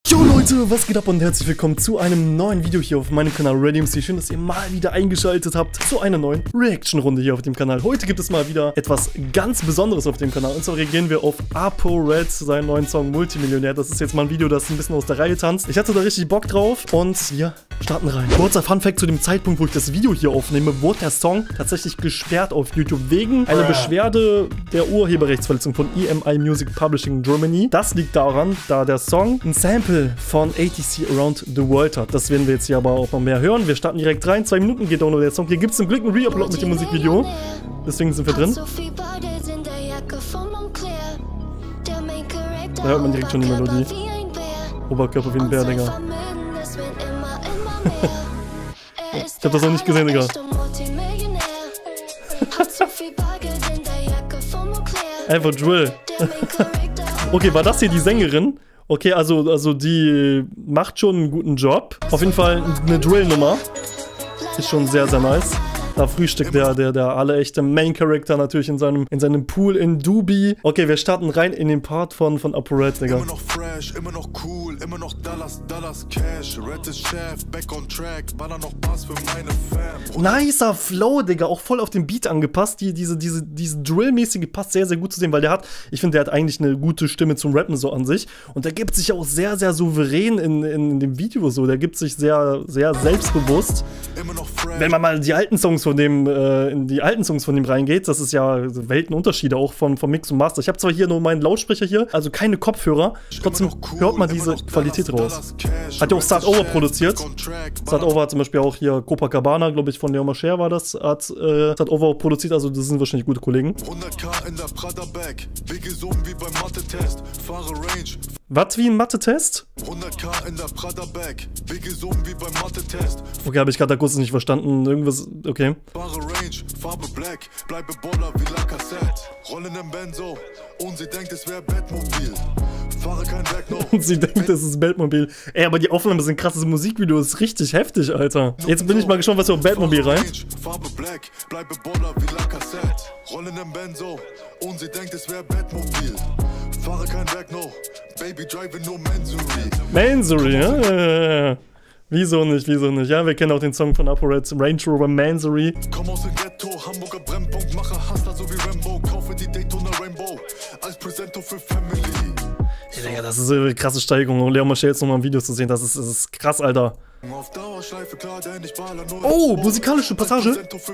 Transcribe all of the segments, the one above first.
Yo Leute, was geht ab und herzlich willkommen zu einem neuen Video hier auf meinem Kanal ReadyMC. Schön, dass ihr mal wieder eingeschaltet habt zu einer neuen Reaction-Runde hier auf dem Kanal. Heute gibt es mal wieder etwas ganz Besonderes auf dem Kanal. Und zwar reagieren wir auf ApoRed, seinen neuen Song Multimillionär. Das ist jetzt mal ein Video, das ein bisschen aus der Reihe tanzt. Ich hatte da richtig Bock drauf und wir starten rein. Kurzer Funfact: Zu dem Zeitpunkt, wo ich das Video hier aufnehme, wurde der Song tatsächlich gesperrt auf YouTube wegen einer Beschwerde der Urheberrechtsverletzung von EMI Music Publishing Germany. Das liegt daran, da der Song ein Sample von ATC Around the World hat. Das werden wir jetzt hier aber auch noch mehr hören. Wir starten direkt rein. 2 Minuten geht auch nur der Song. Hier gibt es zum Glück einen Reupload mit dem Musikvideo. Deswegen sind wir drin. Da hört man direkt schon die Melodie. Oberkörper wie ein Bär, Digga. Ich hab das noch nicht gesehen, Digga. Einfach Drill. Okay, war das hier die Sängerin? Okay, also die macht schon einen guten Job. Auf jeden Fall eine Drill-Nummer. Ist schon sehr, sehr nice. Da frühstückt der alle echte Main-Character natürlich in seinem Pool in Dubai. Okay, wir starten rein in den Part von ApoRed, Digga. Immer noch fresh, immer noch cool, immer noch Dallas Cash. Red ist Chef, back on track, baller noch Bass für meine Fam. Nicer Flow, Digga, auch voll auf den Beat angepasst. Diese Drill-mäßige passt sehr, sehr gut zu sehen, weil ich finde, der hat eigentlich eine gute Stimme zum Rappen so an sich. Und der gibt sich auch sehr, sehr souverän in dem Video so. Der gibt sich sehr, sehr selbstbewusst. Wenn man mal die alten Songs von dem reingeht, das ist ja Weltenunterschiede auch vom Mix und Master. Ich habe zwar hier nur meinen Lautsprecher hier, also keine Kopfhörer, trotzdem hört man diese Qualität raus. Hat ja auch Start Over produziert. Start Over hat zum Beispiel auch hier Copacabana, glaube ich, von Leon Mascher war das, hat Start Over auch produziert, also das sind wahrscheinlich gute Kollegen. 100k in der Prada Bag, wie gesungen wie beim Mathe-Test, fahre Range. Was, wie ein Mathe-Test? 100k in der Prada Bag, wie gesungen wie beim Mathe-Test. Okay, habe ich gerade kurz nicht verstanden. Irgendwas, okay. Fahre Range, Farbe Black, bleibe Boller wie Lacassette. Rollen im Benzo und sie denkt, es wäre Bettmobil. Fahre kein Weg, no. Und sie denkt, es ist Batmobil. Ey, aber die Aufnahme ist ein krasses Musikvideo, ist richtig heftig, Alter. Jetzt bin ich mal gespannt, was hier auf Batmobil rein. Farbe Black, bleibe Boller wie Lacassette. Rollen im Benzo und sie denkt, es wäre Bettmobil. Fahre kein Weg, no. Baby driving no Mansory. Mansory, ja? Wieso nicht, wieso nicht? Ja, wir kennen auch den Song von ApoRed, Range Rover Mansory. Komm aus dem Ghetto, Hamburger Brennpunkt, mache Hustler so wie Rambo, kaufe die Daytona Rainbow als Presento für Family. Hey, Digga, das ist eine krasse Steigerung. Und Leon Mascher jetzt nochmal ein Video zu sehen, das ist krass, Alter. Oh, musikalische Passage.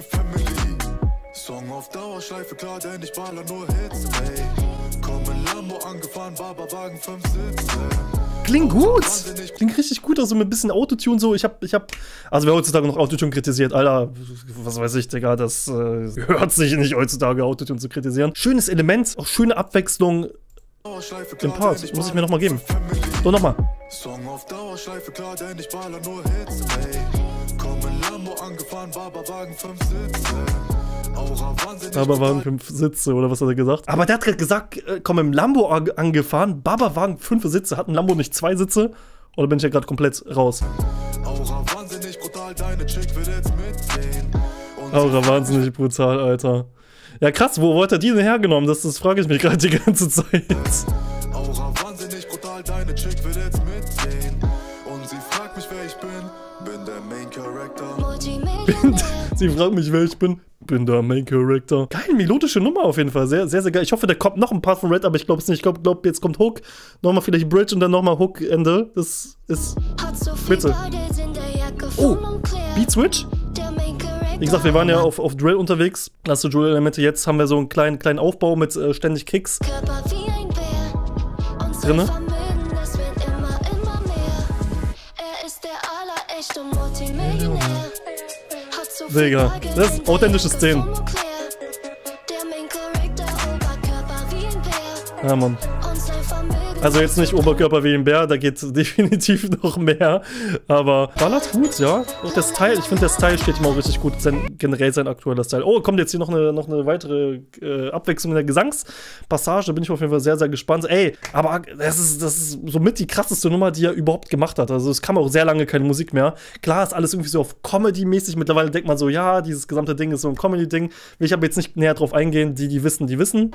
Song auf Dauerschleife, klar, denn ich baller nur Hits, ey. Komm in Lambo angefahren, Barberwagen 5 Sitze. Klingt gut. Klingt richtig gut, also mit ein bisschen Autotune so. Also wer heutzutage noch Autotune kritisiert, Alter, was weiß ich, Digga, das hört sich nicht heutzutage, Autotune zu kritisieren. Schönes Element, auch schöne Abwechslung im Part. Muss ich mir nochmal geben. So, nochmal. Song auf Dauerschleife, klar, denn ich baller nur Hits, ey. Komm in Lambo angefahren, Barberwagen 5 Sitze. Babawagen 5 Sitze, oder was hat er gesagt? Aber der hat gerade gesagt, komm im Lambo angefahren, Babawagen 5 Sitze. Hat ein Lambo nicht 2 Sitze? Oder bin ich ja gerade komplett raus? Aura wahnsinnig brutal, deine Chick will jetzt mitgehen. Aura wahnsinnig brutal, Alter. Ja krass, wo hat er die denn hergenommen? Das frage ich mich gerade die ganze Zeit. Aura wahnsinnig brutal, deine Chick will jetzt mitgehen. Und sie fragt mich, wer ich bin der Main Character. Sie fragt mich, wer ich bin der Main Character. Geil, melodische Nummer auf jeden Fall. Sehr, sehr, sehr geil. Ich hoffe, da kommt noch ein Part von Red, aber ich glaube es nicht. Ich glaube, jetzt kommt Hook. Nochmal vielleicht Bridge und dann nochmal Hook, Ende. Das ist bitte. Oh, Beat Switch? Wie gesagt, wir waren ja auf Drill unterwegs. Lasse Drill-Elemente. Jetzt haben wir so einen kleinen Aufbau mit ständig Kicks drinne. Digga, das ist authentische Szenen. Ja, Mann. Also jetzt nicht Oberkörper wie ein Bär, da geht definitiv noch mehr. Aber ballert gut, ja. Auch der Style, ich finde der Style steht ihm auch richtig gut. Generell sein aktueller Style. Oh, kommt jetzt hier noch eine weitere Abwechslung in der Gesangspassage. Da bin ich auf jeden Fall sehr, sehr gespannt. Ey, aber das ist somit die krasseste Nummer, die er überhaupt gemacht hat. Also es kam auch sehr lange keine Musik mehr. Klar ist alles irgendwie so auf Comedy-mäßig. Mittlerweile denkt man so, ja, dieses gesamte Ding ist so ein Comedy-Ding. Will ich aber jetzt nicht näher drauf eingehen. Die wissen, die wissen.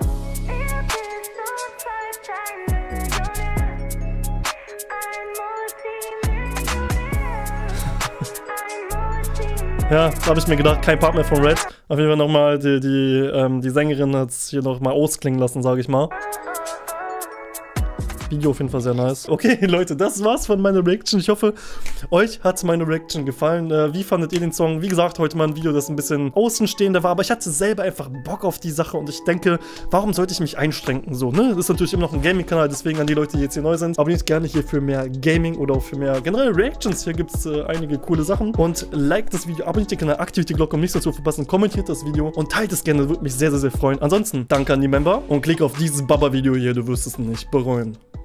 Ja, da habe ich mir gedacht, kein Part mehr von Red. Auf jeden Fall nochmal, die Sängerin hat es hier nochmal ausklingen lassen, sage ich mal. Video auf jeden Fall sehr nice. Okay, Leute, das war's von meiner Reaction. Ich hoffe, euch hat meine Reaction gefallen. Wie fandet ihr den Song? Wie gesagt, heute mal ein Video, das ein bisschen außenstehender war, aber ich hatte selber einfach Bock auf die Sache und ich denke, warum sollte ich mich einschränken so, ne? Das ist natürlich immer noch ein Gaming-Kanal, deswegen an die Leute, die jetzt hier neu sind, abonniert gerne hier für mehr Gaming oder auch für mehr generelle Reactions. Hier gibt es einige coole Sachen und liked das Video, abonniert den Kanal, aktiviert die Glocke, um nichts dazu zu verpassen, kommentiert das Video und teilt es gerne, würde mich sehr, sehr, sehr freuen. Ansonsten, danke an die Member und klick auf dieses Baba-Video hier, du wirst es nicht bereuen.